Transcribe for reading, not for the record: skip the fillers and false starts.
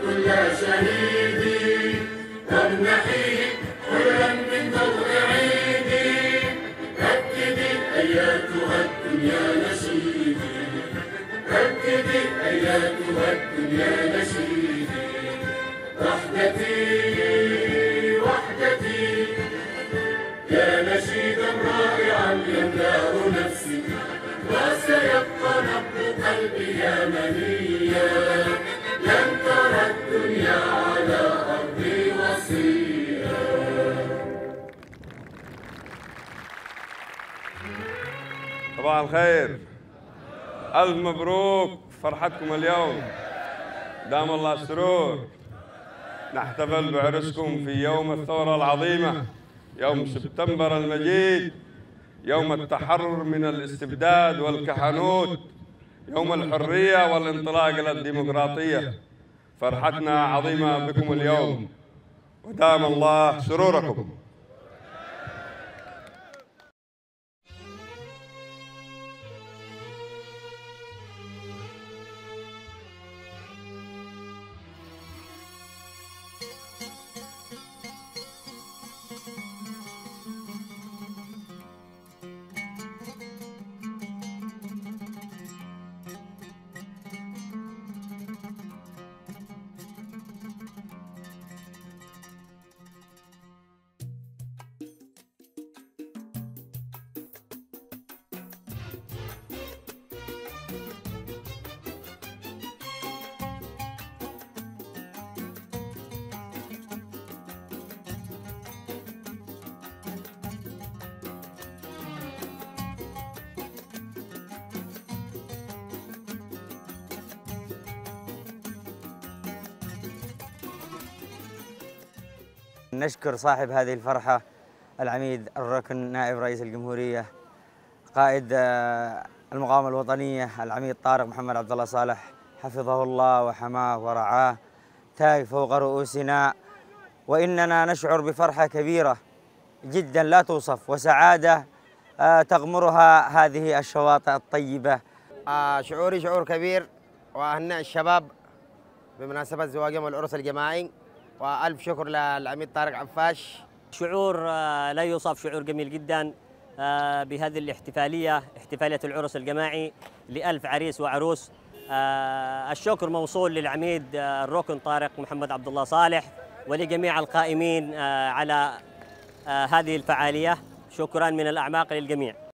كل شهيد وامنحيه حرا من ضوء عيدي. ركدي أياتها الدنيا نشيدي، ركدي أياتها الدنيا نشيدي. وحدتي وحدتي يا نشيدا رائعا يملأ نفسي، وسيبقى نبض قلبي يمنيا. لن ترى الدنيا على أرضي وصيا. صباح الخير، ألف مبروك فرحتكم اليوم، دام الله السرور. نحتفل بعرسكم في يوم الثورة العظيمة، يوم سبتمبر المجيد، يوم التحرر من الاستبداد والكهنوت، يوم الحرية والانطلاق إلى الديمقراطية. فرحتنا عظيمة بكم اليوم، ودام الله سروركم. نشكر صاحب هذه الفرحة العميد الركن نائب رئيس الجمهورية قائد المقاومة الوطنية العميد طارق محمد عبد الله صالح، حفظه الله وحماه ورعاه، تاج فوق رؤوسنا. وإننا نشعر بفرحة كبيرة جدا لا توصف، وسعادة تغمرها هذه الشواطئ الطيبة. شعوري شعور كبير، وأهنئ الشباب بمناسبة زواجهم العرس الجماعي، وألف شكر للعميد طارق عفاش. شعور لا يوصف، شعور جميل جدا بهذه الاحتفالية، احتفالية العرس الجماعي لألف عريس وعروس. الشكر موصول للعميد الركن طارق محمد عبد الله صالح ولجميع القائمين على هذه الفعالية. شكرا من الأعماق للجميع.